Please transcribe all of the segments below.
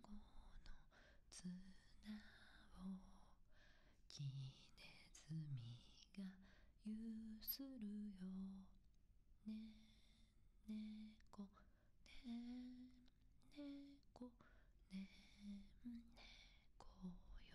ごの綱を木ネズミがゆするよ。ねねこねねこねねこよ。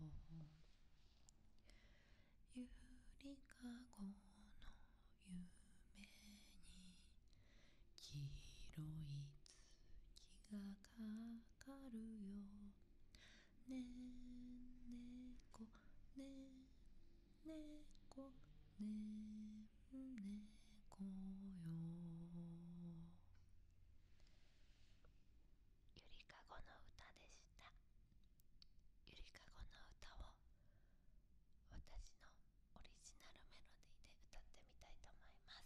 ゆりかごの夢に黄色い月がかかるよ。ねねこねねこねねこよ。ゆりかごの歌でした。ゆりかごの歌を私のオリジナルメロディーで歌ってみたいと思います。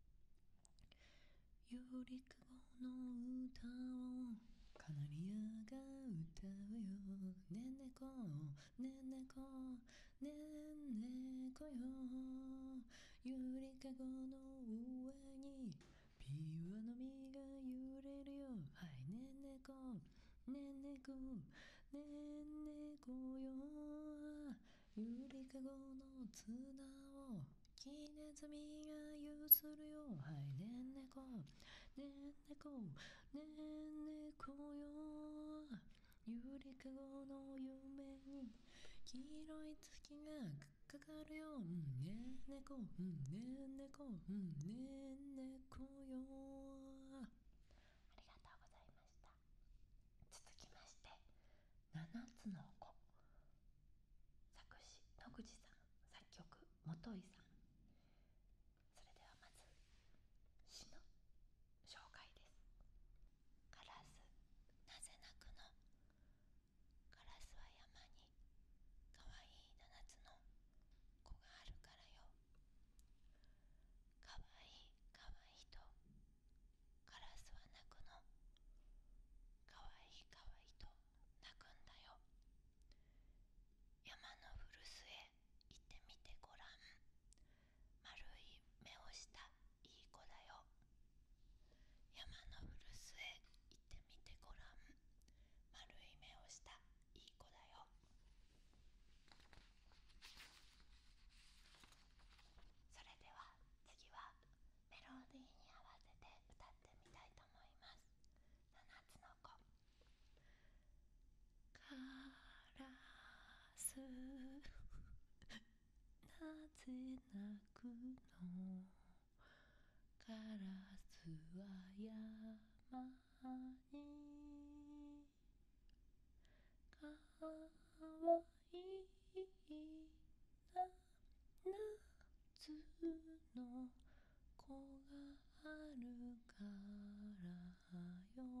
ゆりかごの歌をカナリアが歌うよ。ねんねこねんねこねんねこよ。ゆりかごの上にピュアの実が揺れるよ。はいねんねこねんねこねんねこよ。ゆりかごの綱を木ネズミがゆするよ。はいねんねこねんねこねんねこよ。ゆりかごの夢に黄色い月がかかるよ。ねんねこねんねこねんねこよ。ありがとうございました。続きまして七つの子、作詞野口さん、作曲元井さん。それではまず詩の紹介です。カラスなぜ鳴くの。カラスは山にかわいい7つの子があるからよ。かわいいかわいいとカラスは鳴くの。かわいいかわいいと鳴くんだよ。山の古巣へ行ってみてごらん。丸い目をしたいい子だよ。山の古巣へ行ってみてごらん。丸い目をしたいい子だよ。それでは次はメロディーに合わせて歌ってみたいと思います。7つの子。カラスなぜ鳴くの。カラスは山にかわいい夏の子があるからよ。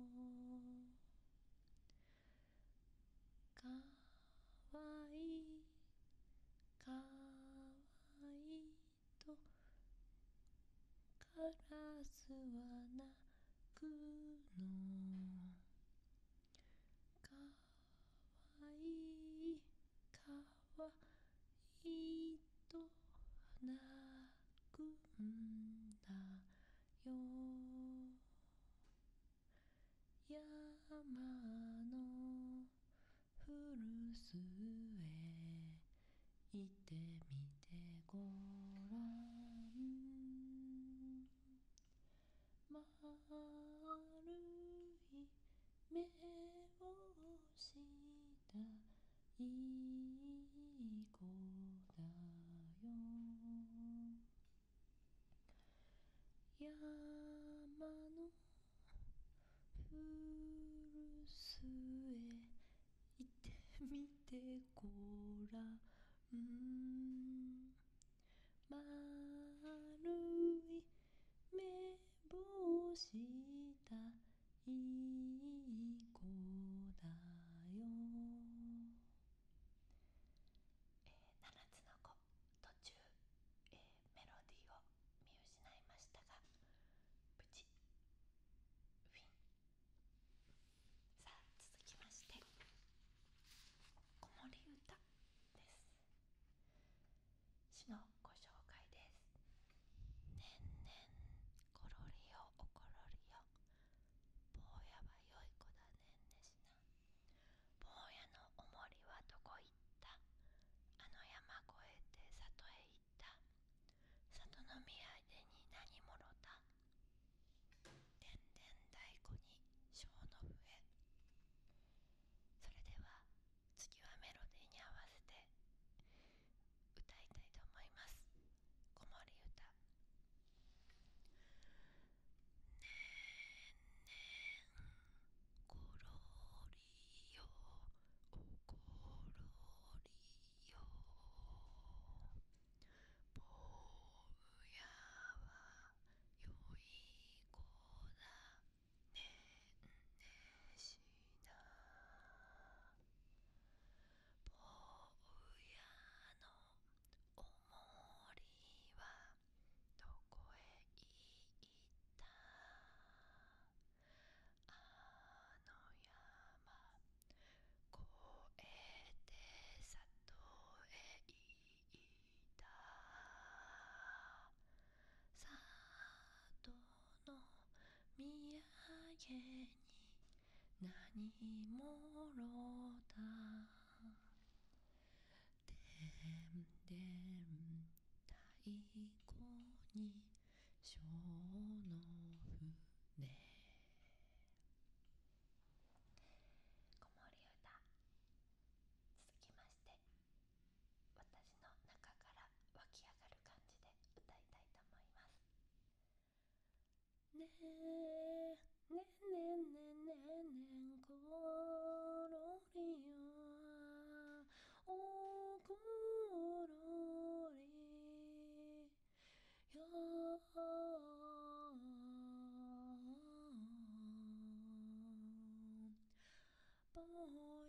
かわいいかわいいとカラスは鳴くの。かわいいかわいいと鳴くんだよ。山の古巣へ行ってみてごらん。丸い目をしたいい子だよ。山の古巣へ行ってみてごらん。丸い目をしたいい子だよ。7つの子、途中、メロディーを見失いましたが無事フィン。さあ続きまして子守歌です。詩のご紹介です。ねんねんころりよおころりよ。 影に何もろだでんでん太鼓に小の船子守歌続きまして私の中から湧き上がる感じで歌いたいと思います。ねえねえねえねえねえねえころりよおころりよぼ